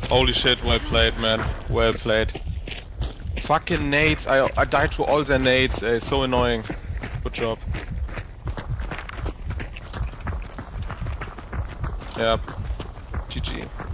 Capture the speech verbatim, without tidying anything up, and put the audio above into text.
Holy shit, well played, man. Well played. Fucking nades. I, I died to all their nades. Uh, so annoying. Good job. Yep. G G.